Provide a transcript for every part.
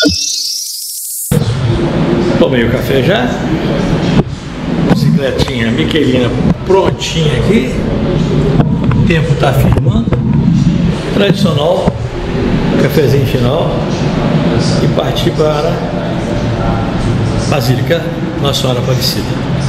Tomei o café já. Bicicletinha Miquelina prontinha aqui. O tempo está firmando. Tradicional cafezinho final. E partir para Basílica Nossa Senhora Aparecida.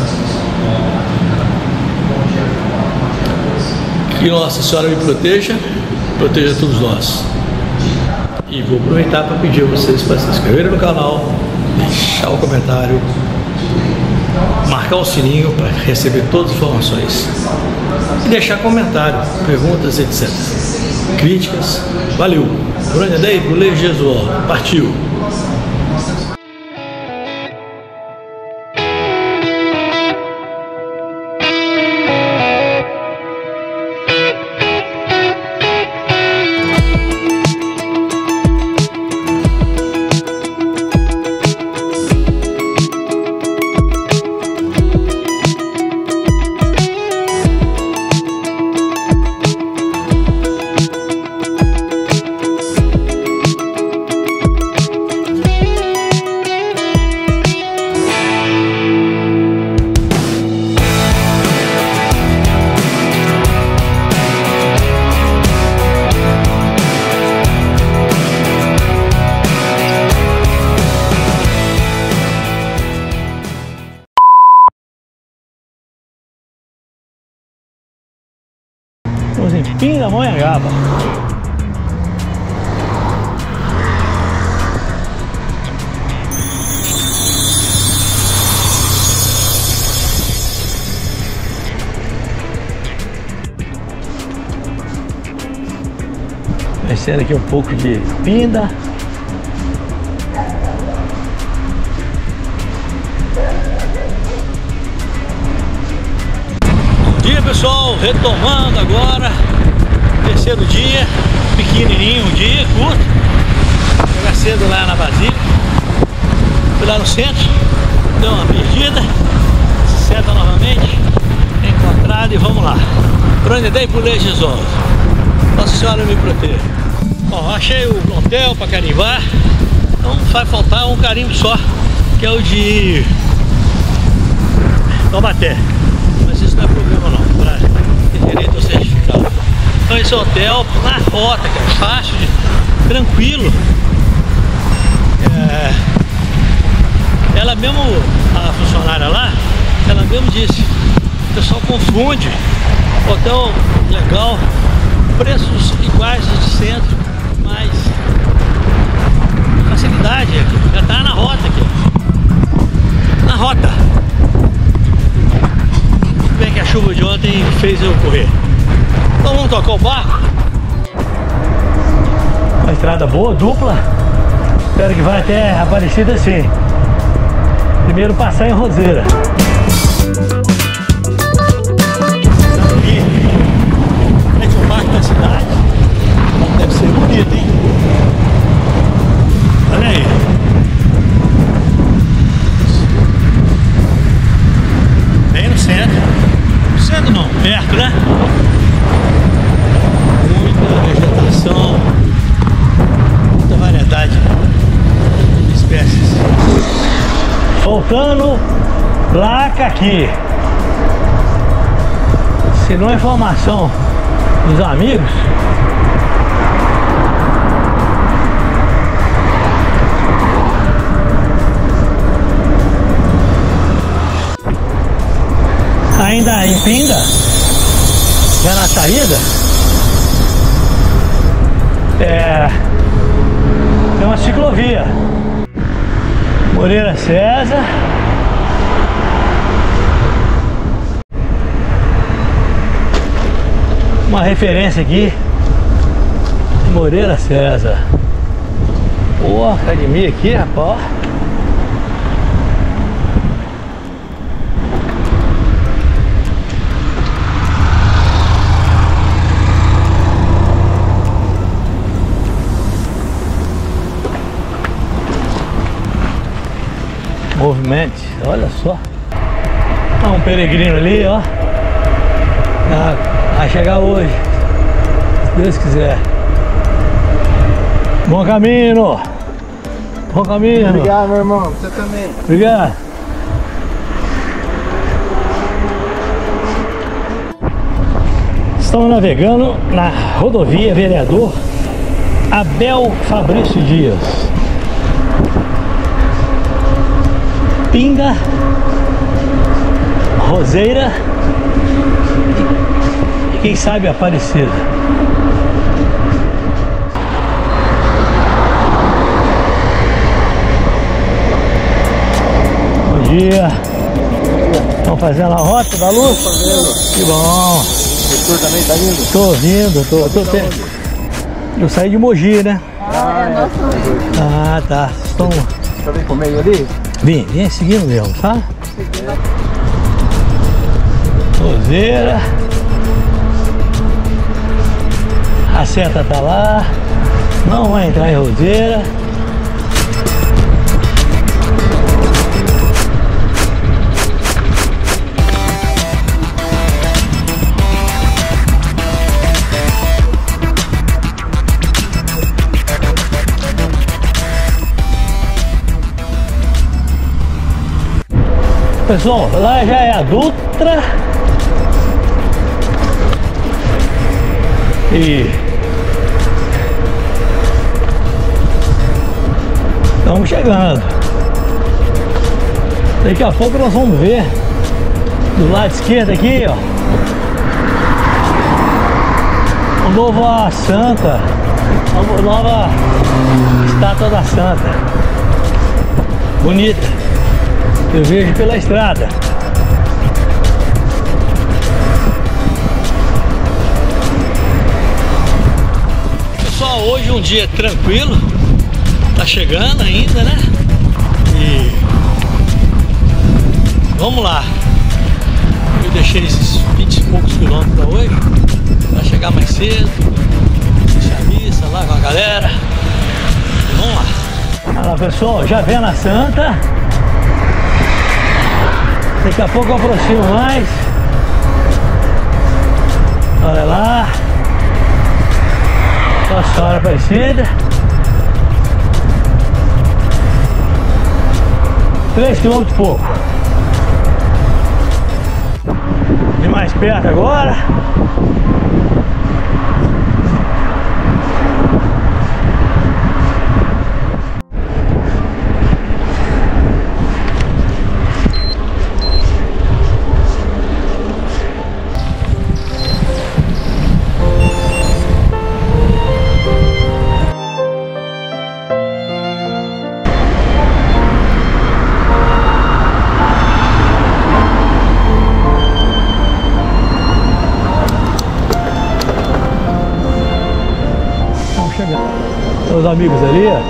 Que Nossa Senhora me proteja todos nós. E vou aproveitar para pedir a vocês para se inscreverem no canal, deixar o comentário, marcar o sininho para receber todas as informações e deixar comentário, perguntas, etc. Críticas. Valeu! Grande Day, Bulejo Jesus, partiu! Estamos em Pindamonhangaba. Descendo aqui um pouco de Pinda. Bom dia, pessoal, retomando agora, terceiro dia, pequenininho, um dia curto. Chegar cedo lá na Basílica, fui lá no centro, deu uma perdida, seta novamente, encontrado e vamos lá. Grande Day, Bulejo Jesus, Nossa Senhora me proteja. Bom, achei o hotel para carimbar, então vai faltar um carimbo só, que é o de Taubaté. Mas isso não é problema não, para ter direito ao certificado. Então esse hotel na rota, que é fácil, tranquilo. Ela mesmo, a funcionária lá, ela mesmo disse, o pessoal confunde, hotel legal, preços iguais aos de centro, mas facilidade, já tá na rota aqui, na rota. Bem que a chuva de ontem fez eu correr. Então vamos tocar o barco. Uma estrada boa, dupla. Espero que vai até Aparecida assim. Primeiro passar em Roseira. É de um barco da cidade. Deve ser bonito, hein? Olha aí. Bem no centro. No centro não, perto, né? Muita vegetação, muita variedade de espécies. Faltando placa aqui. Se não é informação dos amigos, ainda em Pinda, já na saída, tem uma ciclovia. Moreira César. Uma referência aqui, Moreira César. Pô, academia aqui, rapaz. Movimento, olha só. Tá um peregrino ali, ó. Vai chegar hoje, se Deus quiser. Bom caminho. Bom caminho. Obrigado, meu irmão. Você também. Obrigado. Estamos navegando na rodovia Vereador Abel Fabrício Dias. Pinga, Roseira e quem sabe Aparecida. Bom dia. Estão fazendo a rota da luz? Que bom. O doutor também tá vindo? Tô vindo, eu saí de Mogi, né? É nosso mesmo. Ah, tá. Estão... Tá vendo comigo ali? Vim seguindo mesmo, tá? Roseira. A seta tá lá. Não vai entrar em Roseira. Pessoal, lá já é a Dutra e estamos chegando. Daqui a pouco nós vamos ver do lado esquerdo aqui, ó, o novo Santa, a nova estátua da Santa, bonita. Eu vejo pela estrada. Pessoal, hoje um dia tranquilo. Tá chegando ainda, né? E vamos lá. Eu deixei esses 20 e poucos quilômetros para hoje. Vai chegar mais cedo. Deixar a missa lá com a galera. E vamos lá. Olha lá, pessoal, já vem na Santa. Daqui a pouco eu aproximo mais. Olha lá. Nossa Senhora Aparecida. 3 km e pouco. E mais perto agora. Os amigos ali, ó.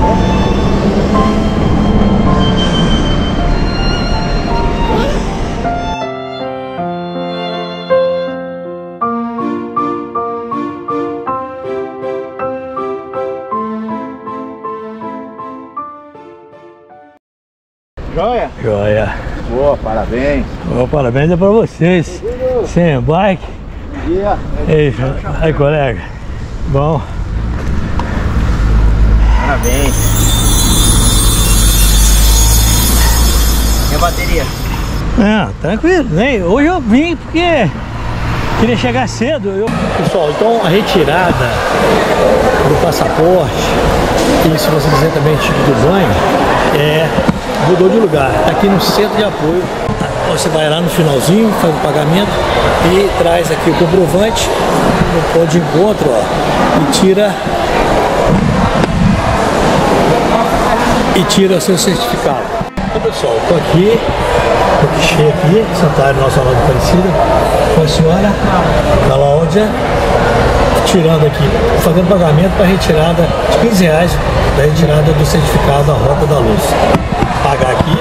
Joia? Joia. Boa, parabéns. Bom, parabéns é pra vocês. Sem bike. Bom dia. Ei, aí, colega. Bom. Parabéns. E a bateria? Não, tranquilo, né? Hoje eu vim porque queria chegar cedo. Pessoal, então a retirada do passaporte e se você quiser também tipo do banho, mudou de lugar. Tá aqui no centro de apoio. Você vai lá no finalzinho, faz o pagamento e traz aqui o comprovante no ponto de encontro, ó, e tira seu certificado. Então, pessoal, estou aqui, no guichê aqui, Santuário Nossa Senhora Aparecida, com a senhora Cláudia, tirando aqui, fazendo pagamento para retirada de R$15 da retirada do certificado da Rota da Luz. Pagar aqui,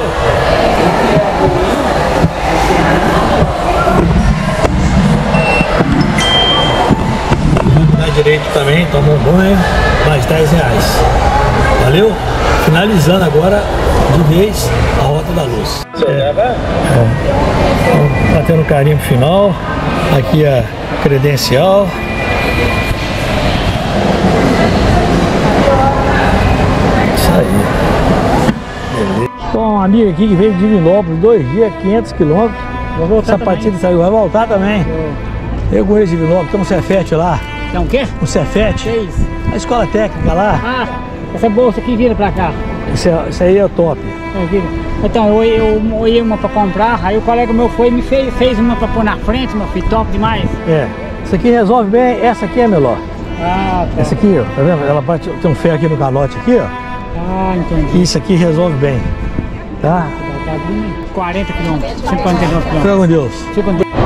dá direito também, toma um banho, mais R$10. Valeu? Finalizando agora de vez a Rota da Luz. Então, batendo o carimbo final. Aqui a credencial. Isso aí. amigo aqui que veio de Divinópolis, 2 dias, 500 quilômetros. Vou voltar Essa partida saiu, vai voltar também. Eu conheço Divinópolis, tem um Cefete lá. Tem um quê? Um Cefete. Que é isso? A escola técnica lá. Ah, essa bolsa aqui vira pra cá. Isso aí é top. Então, eu ia uma pra comprar, aí o colega meu foi e me fez uma pra pôr na frente, meu filho, top demais. É. Isso aqui resolve bem, essa aqui é melhor. Ah, tá. Essa aqui, ó, tá vendo? Ela bate, tem um ferro aqui no calote aqui, ó. Ah, entendi. Isso aqui resolve bem. Tá? Tá vindo 40 quilômetros, 59 Fica quilômetros. com Deus. Fica com Deus.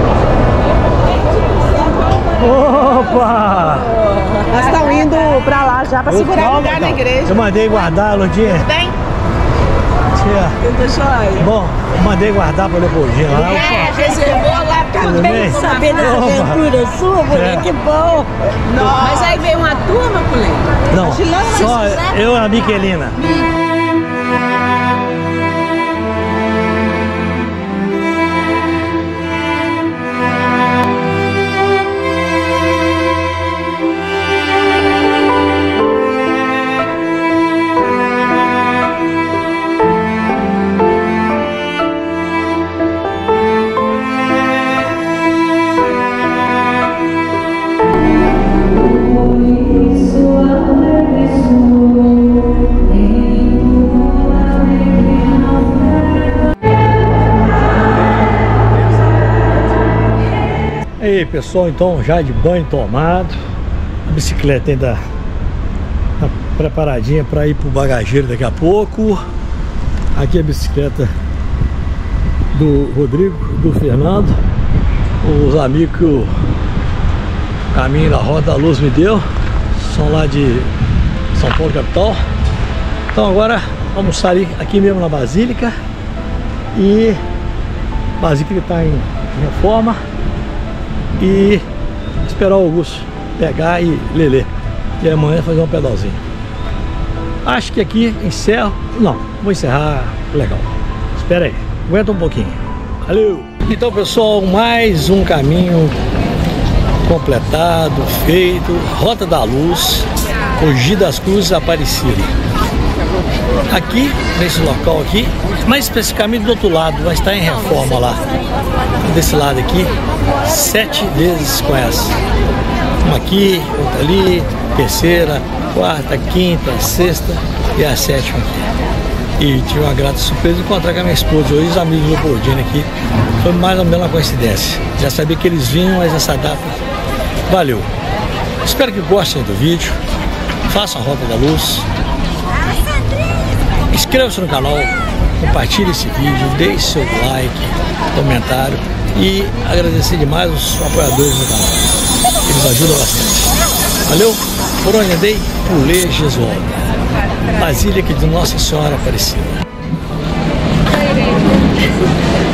Opa! Nós estamos indo pra lá já pra segurar lugar na igreja. Eu mandei guardar, Lodinha. Tudo bem? Tia. Tudo jóia. Bom, eu mandei guardar pra Leopoldinha lá. Reservou lá Tudo bem? saber das Opa. aventuras suas, mulher, É. que bom. Mas aí veio uma turma, mulher. Não, só eu e a Miquelina. E aí, pessoal, então já de banho tomado, a bicicleta ainda tá preparadinha para ir pro bagageiro daqui a pouco. Aqui a bicicleta do Rodrigo, do Fernando, os amigos que o Caminho da Roda da Luz me deu, são lá de São Paulo capital. Então agora vamos sair aqui mesmo na Basílica, e a Basílica está em reforma, e esperar o Augusto pegar e ler. E amanhã fazer um pedalzinho. Acho que aqui encerro. Não, vou encerrar legal. Espera aí, aguenta um pouquinho. Valeu! Então, pessoal, mais um caminho completado, feito. Rota da Luz, Mogi das Cruzes, Aparecida. Aqui, nesse local aqui, mais especificamente do outro lado, vai estar em reforma lá. Desse lado aqui, 7 vezes com essa. Uma aqui, outra ali, terceira, quarta, quinta, sexta e a 7ª aqui. E tive uma grata surpresa de encontrar com a minha esposa hoje, os amigos do Leopoldina aqui. Foi mais ou menos uma coincidência. Já sabia que eles vinham, mas essa data valeu. Espero que gostem do vídeo. Façam a Rota da Luz. Inscreva-se no canal, compartilhe esse vídeo, deixe seu like, comentário, e agradecer demais os apoiadores do canal. Eles ajudam bastante. Valeu? Por onde andei, pulei Jesualdo. Basílica de Nossa Senhora Aparecida.